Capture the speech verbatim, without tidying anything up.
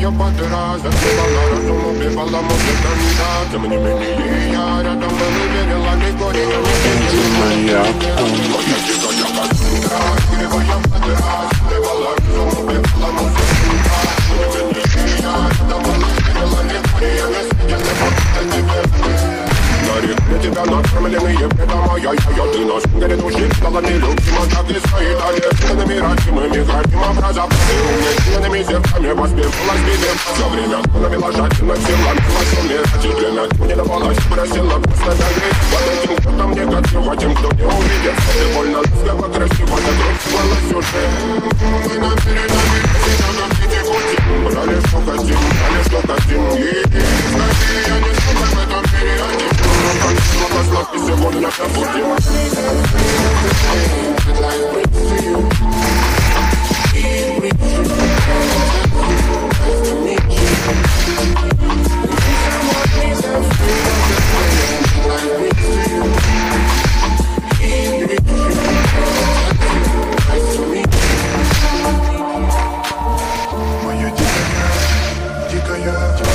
я подраз, закрывала разум, убивала музыка не да. Тем не менее я рядом был и верила, не горела, не верила. Моя дикая косынка, гривая подраз, убивала разум, убивала музыка не да. Тем не менее я рядом был и верила, не горела, не верила. На тебя накормленные предомая, я ты наш горит души, стала нелюбима, так и стоит ответственными родимыми, каким образом ты умненными зерками воспевалась беды. За время навела жадина силами, умирать и время не давалась, просила просто догреть. Под этим кто-то мне готова, тем, кто не увидит, ты больно ласково, красиво, закрутилась уже. Мы на передовой, сейчас на пяти пути, брали что хотим, брали что хотим, и скорее я не смог в этом периоде. И сегодня забудем. Моя дикая, дикая